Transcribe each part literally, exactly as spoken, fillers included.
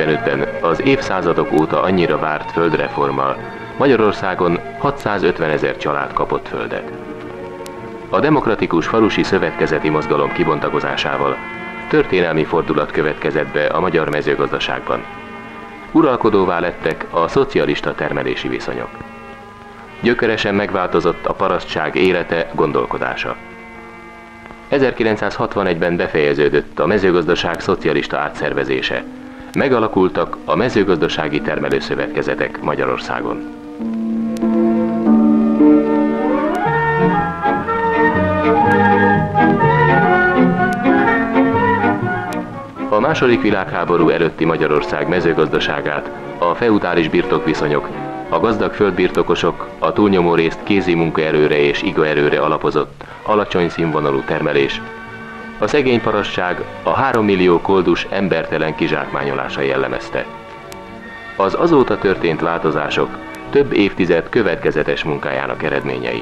ezerkilencszáztizenötben az évszázadok óta annyira várt földreformmal Magyarországon hatszázötvenezer család kapott földet. A demokratikus falusi szövetkezeti mozgalom kibontakozásával történelmi fordulat következett be a magyar mezőgazdaságban. Uralkodóvá lettek a szocialista termelési viszonyok. Gyökeresen megváltozott a parasztság élete, gondolkodása. ezerkilencszázhatvanegyben befejeződött a mezőgazdaság szocialista átszervezése. Megalakultak a mezőgazdasági termelőszövetkezetek Magyarországon. A második világháború előtti Magyarország mezőgazdaságát a feudális birtokviszonyok, a gazdag földbirtokosok, a túlnyomó részt kézi munkaerőre és igaerőre alapozott, alacsony színvonalú termelés, a szegény parasság, a három millió koldus embertelen kizsákmányolása jellemezte. Az azóta történt változások több évtized következetes munkájának eredményei.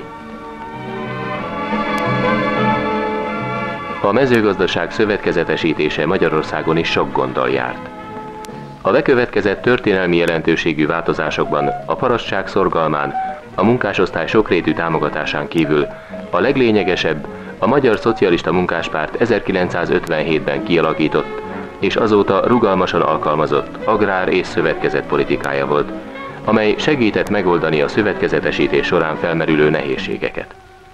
A mezőgazdaság szövetkezetesítése Magyarországon is sok gonddal járt. A bekövetkezett történelmi jelentőségű változásokban a parasztság szorgalmán, a munkásosztály sokrétű támogatásán kívül a leglényegesebb a Magyar Szocialista Munkáspárt ezerkilencszázötvenhétben kialakított és azóta rugalmasan alkalmazott agrár- és szövetkezet politikája volt, amely segített megoldani a szövetkezetesítés során felmerülő nehézségeket.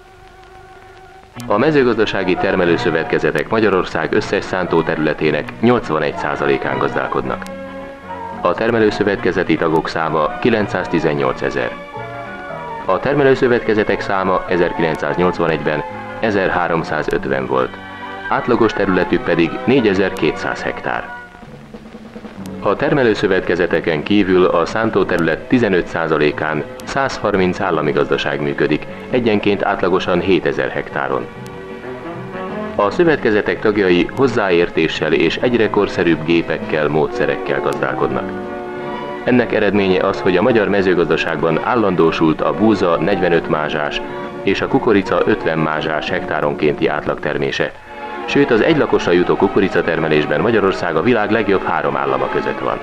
A mezőgazdasági termelőszövetkezetek Magyarország összes szántóterületének nyolcvanegy százalékán gazdálkodnak. A termelőszövetkezeti tagok száma kilencszáztizennyolcezer. A termelőszövetkezetek száma ezerkilencszáznyolcvanegyben ezerháromszázötven volt, átlagos területük pedig négyezer-kétszáz hektár. A termelőszövetkezeteken kívül a szántóterület tizenöt százalékán százharminc állami gazdaság működik, egyenként átlagosan hétezer hektáron. A szövetkezetek tagjai hozzáértéssel és egyre korszerűbb gépekkel, módszerekkel gazdálkodnak. Ennek eredménye az, hogy a magyar mezőgazdaságban állandósult a búza negyvenöt mázsás és a kukorica ötven mázsás hektáronkénti átlagtermése, sőt az egylakosra jutó kukoricatermelésben Magyarország a világ legjobb három állama között van.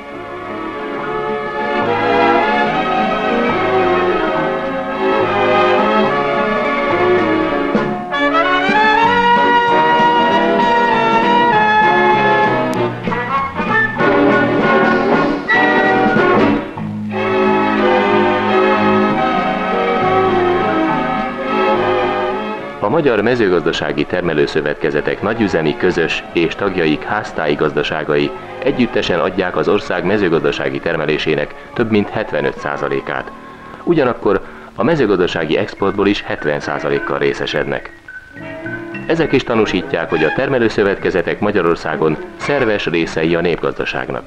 A magyar mezőgazdasági termelőszövetkezetek nagyüzemi közös és tagjaik háztáji gazdaságai együttesen adják az ország mezőgazdasági termelésének több mint hetvenöt százalékát. Ugyanakkor a mezőgazdasági exportból is hetven százalékkal részesednek. Ezek is tanúsítják, hogy a termelőszövetkezetek Magyarországon szerves részei a népgazdaságnak.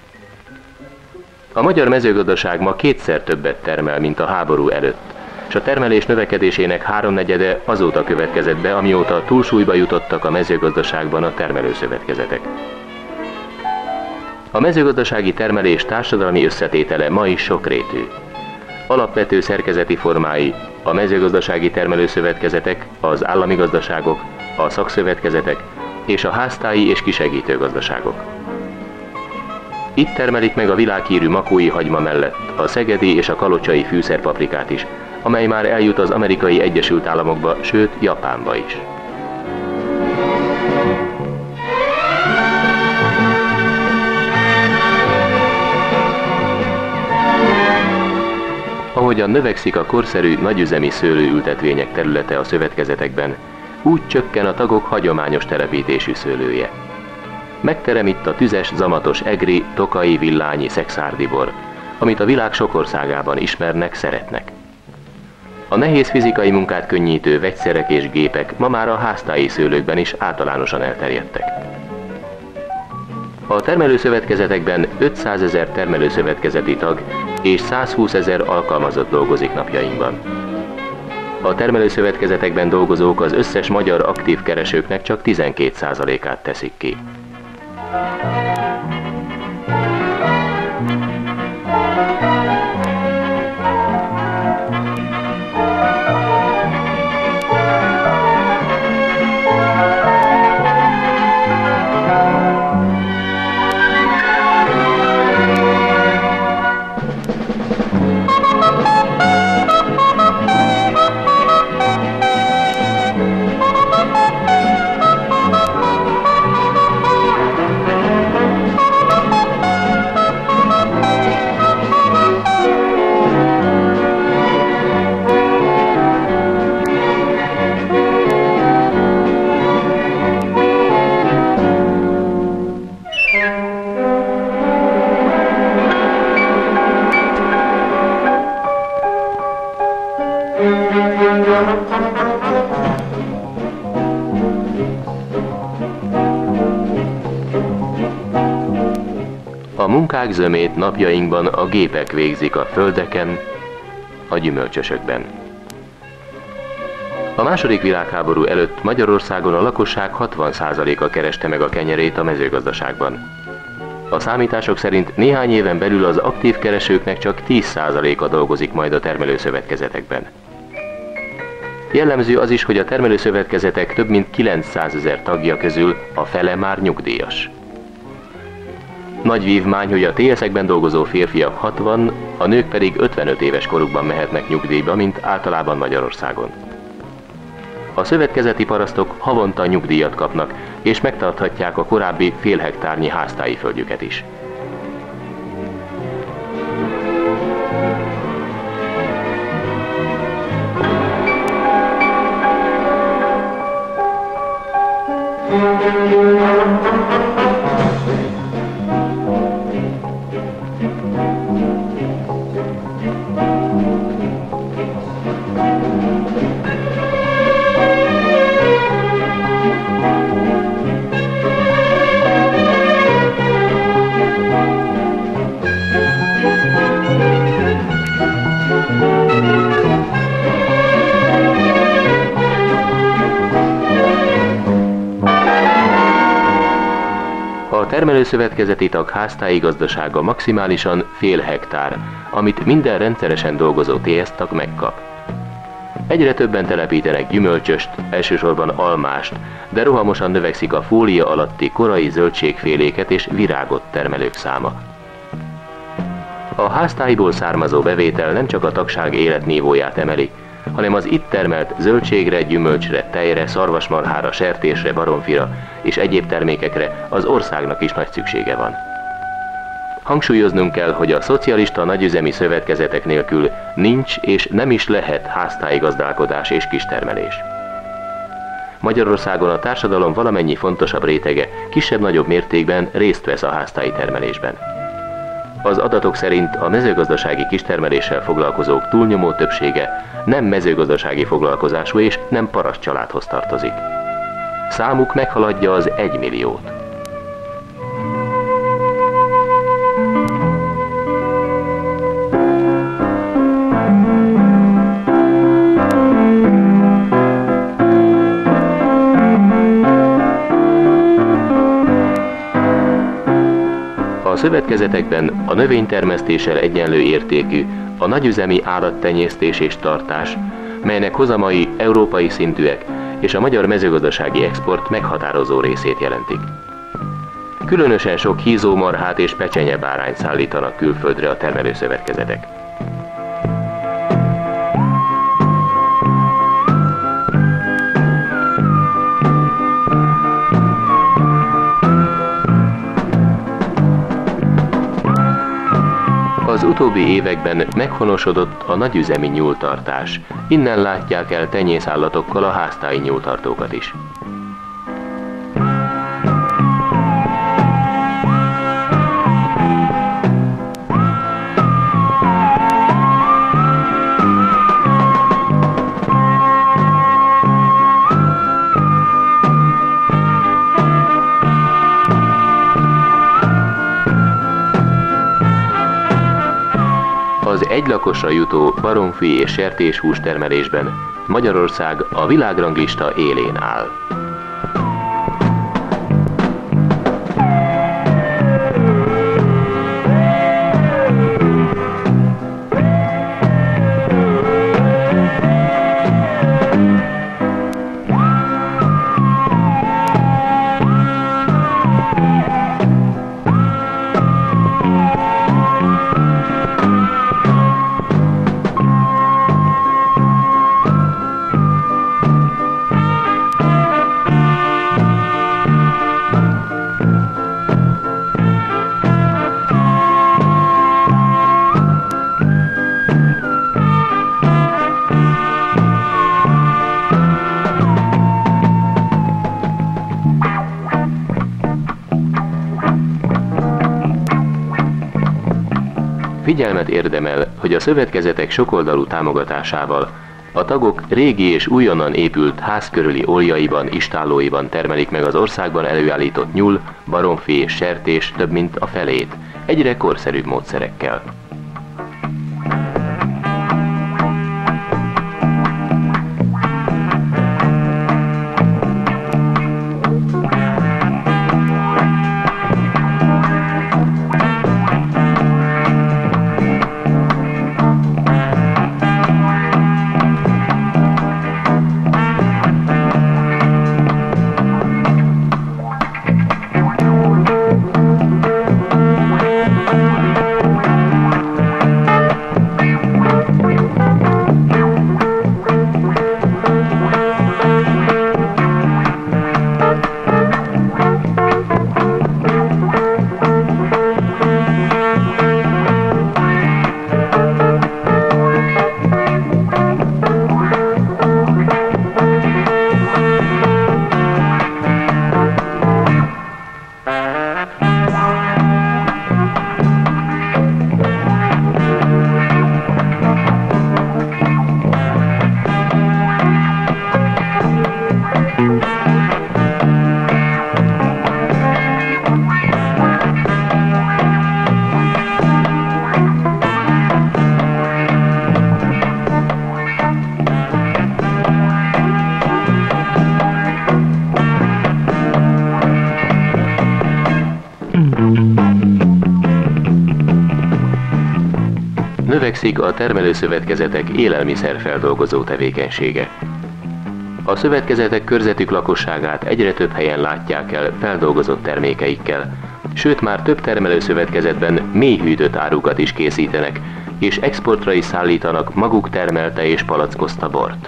A magyar mezőgazdaság ma kétszer többet termel, mint a háború előtt, és a termelés növekedésének háromnegyede azóta következett be, amióta túlsúlyba jutottak a mezőgazdaságban a termelőszövetkezetek. A mezőgazdasági termelés társadalmi összetétele ma is sokrétű. Alapvető szerkezeti formái a mezőgazdasági termelőszövetkezetek, az állami gazdaságok, a szakszövetkezetek és a háztáji és kisegítő gazdaságok. Itt termelik meg a világhírű makói hagyma mellett a szegedi és a kalocsai fűszerpaprikát is, amely már eljut az Amerikai Egyesült Államokba, sőt Japánba is. Ahogyan növekszik a korszerű nagyüzemi szőlőültetvények területe a szövetkezetekben, úgy csökken a tagok hagyományos telepítésű szőlője. Megterem itt a tüzes, zamatos egri, tokai, villányi, szexárdibor, amit a világ sok országában ismernek, szeretnek. A nehéz fizikai munkát könnyítő vegyszerek és gépek ma már a háztáji szőlőkben is általánosan elterjedtek. A termelőszövetkezetekben ötszázezer termelőszövetkezeti tag és százhúszezer alkalmazott dolgozik napjainkban. A termelőszövetkezetekben dolgozók az összes magyar aktív keresőknek csak tizenkét százalékát teszik ki. A munkák zömét napjainkban a gépek végzik a földeken, a gyümölcsösökben. A második világháború előtt Magyarországon a lakosság hatvan százaléka kereste meg a kenyerét a mezőgazdaságban. A számítások szerint néhány éven belül az aktív keresőknek csak tíz százaléka dolgozik majd a termelőszövetkezetekben. Jellemző az is, hogy a termelőszövetkezetek több mint kilencszázezer tagja közül a fele már nyugdíjas. Nagy vívmány, hogy a té eszekben dolgozó férfiak hatvan, a nők pedig ötvenöt éves korukban mehetnek nyugdíjba, mint általában Magyarországon. A szövetkezeti parasztok havonta nyugdíjat kapnak, és megtarthatják a korábbi fél hektárnyi háztáji földjüket is. A termelőszövetkezeti tag háztáji gazdasága maximálisan fél hektár, amit minden rendszeresen dolgozó té es tag megkap. Egyre többen telepítenek gyümölcsöst, elsősorban almást, de rohamosan növekszik a fólia alatti korai zöldségféléket és virágot termelők száma. A háztáiból származó bevétel nem csak a tagság életnívóját emeli, hanem az itt termelt zöldségre, gyümölcsre, tejre, szarvasmarhára, sertésre, baromfira és egyéb termékekre az országnak is nagy szüksége van. Hangsúlyoznunk kell, hogy a szocialista nagyüzemi szövetkezetek nélkül nincs és nem is lehet háztáji gazdálkodás és kistermelés. Magyarországon a társadalom valamennyi fontosabb rétege kisebb-nagyobb mértékben részt vesz a háztáji termelésben. Az adatok szerint a mezőgazdasági kistermeléssel foglalkozók túlnyomó többsége nem mezőgazdasági foglalkozású és nem paraszt családhoz tartozik. Számuk meghaladja az egymilliót. A szövetkezetekben a növénytermesztéssel egyenlő értékű a nagyüzemi állattenyésztés és tartás, melynek hozamai európai szintűek és a magyar mezőgazdasági export meghatározó részét jelentik. Különösen sok hízómarhát és pecsenyebárányt szállítanak külföldre a termelőszövetkezetek. Az utóbbi években meghonosodott a nagyüzemi nyúltartás. Innen látják el tenyészállatokkal a háztáji nyúltartókat is. Az egylakosra jutó baromfi és sertéshús termelésben Magyarország a világranglista élén áll. Figyelmet érdemel, hogy a szövetkezetek sokoldalú támogatásával A tagok régi és újonnan épült ház körüli oljaiban, istállóiban termelik meg az országban előállított nyúl, baromfi és sertés több mint a felét, egyre korszerűbb módszerekkel. Növekszik a termelőszövetkezetek élelmiszerfeldolgozó tevékenysége. A szövetkezetek körzetük lakosságát egyre több helyen látják el feldolgozott termékeikkel, sőt már több termelőszövetkezetben mélyhűtött árukat is készítenek, és exportra is szállítanak maguk termelte és palackozta bort.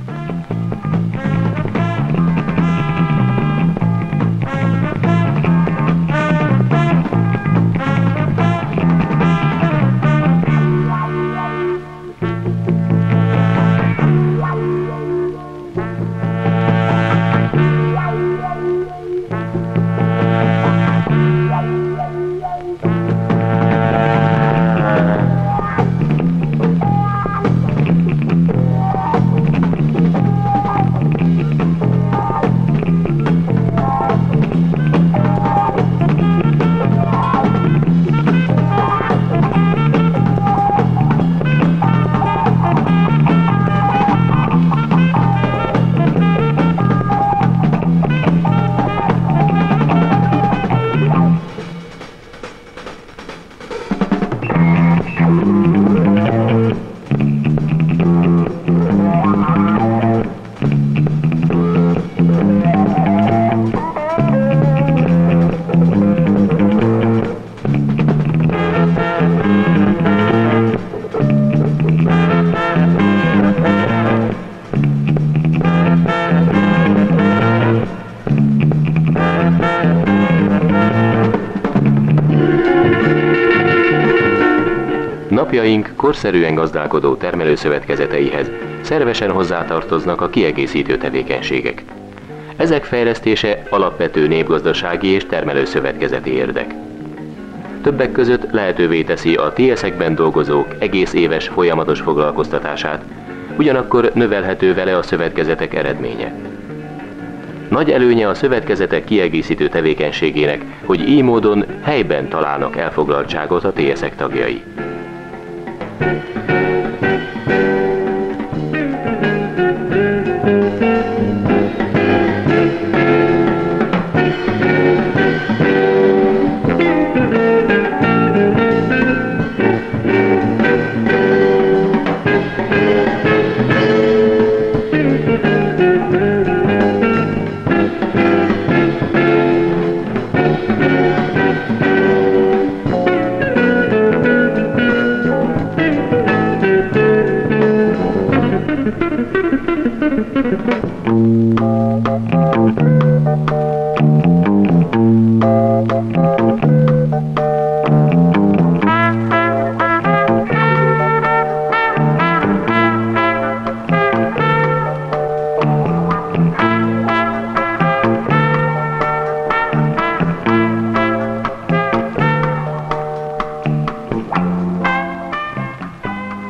Napjaink korszerűen gazdálkodó termelőszövetkezeteihez szervesen hozzátartoznak a kiegészítő tevékenységek. Ezek fejlesztése alapvető népgazdasági és termelőszövetkezeti érdek. Többek között lehetővé teszi a té eszekben dolgozók egész éves folyamatos foglalkoztatását, ugyanakkor növelhető vele a szövetkezetek eredménye. Nagy előnye a szövetkezetek kiegészítő tevékenységének, hogy így módon helyben találnak elfoglaltságot a té eszek tagjai.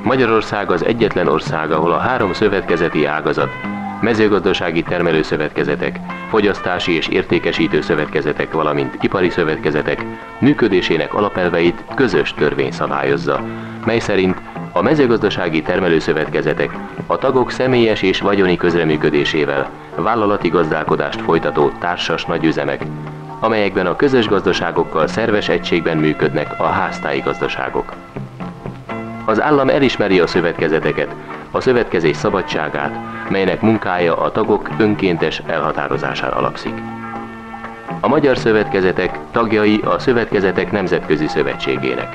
Magyarország az egyetlen ország, ahol a három szövetkezeti ágazat, mezőgazdasági termelőszövetkezetek, fogyasztási és értékesítő szövetkezetek, valamint ipari szövetkezetek működésének alapelveit közös törvény szabályozza, mely szerint a mezőgazdasági termelőszövetkezetek a tagok személyes és vagyoni közreműködésével vállalati gazdálkodást folytató társas nagyüzemek, amelyekben a közös gazdaságokkal szerves egységben működnek a háztáji gazdaságok. Az állam elismeri a szövetkezeteket, a szövetkezés szabadságát, melynek munkája a tagok önkéntes elhatározásán alapszik. A magyar szövetkezetek tagjai a Szövetkezetek Nemzetközi Szövetségének.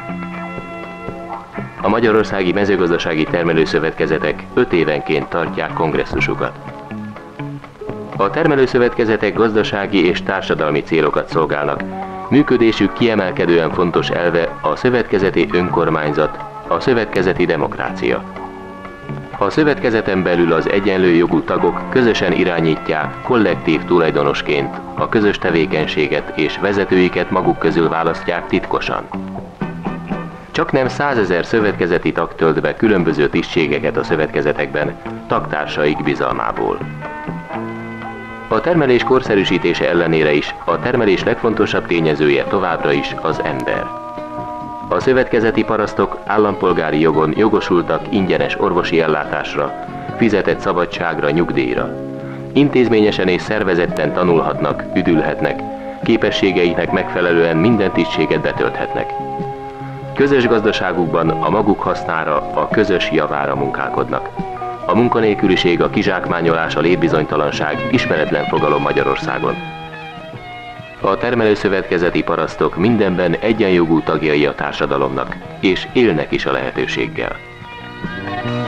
A magyarországi mezőgazdasági termelőszövetkezetek öt évenként tartják kongresszusukat. A termelőszövetkezetek gazdasági és társadalmi célokat szolgálnak. Működésük kiemelkedően fontos elve a szövetkezeti önkormányzat, a szövetkezeti demokrácia. A szövetkezeten belül az egyenlő jogú tagok közösen irányítják kollektív tulajdonosként a közös tevékenységet, és vezetőiket maguk közül választják titkosan. Csaknem százezer szövetkezeti tag tölt be különböző tisztségeket a szövetkezetekben tagtársaik bizalmából. A termelés korszerűsítése ellenére is a termelés legfontosabb tényezője továbbra is az ember. A szövetkezeti parasztok állampolgári jogon jogosultak ingyenes orvosi ellátásra, fizetett szabadságra, nyugdíjra. Intézményesen és szervezetten tanulhatnak, üdülhetnek, képességeiknek megfelelően minden tisztséget betölthetnek. Közös gazdaságukban a maguk hasznára, a közös javára munkálkodnak. A munkanélküliség, a kizsákmányolás, a létbizonytalanság ismeretlen fogalom Magyarországon. A termelőszövetkezeti parasztok mindenben egyenjogú tagjai a társadalomnak, és élnek is a lehetőséggel.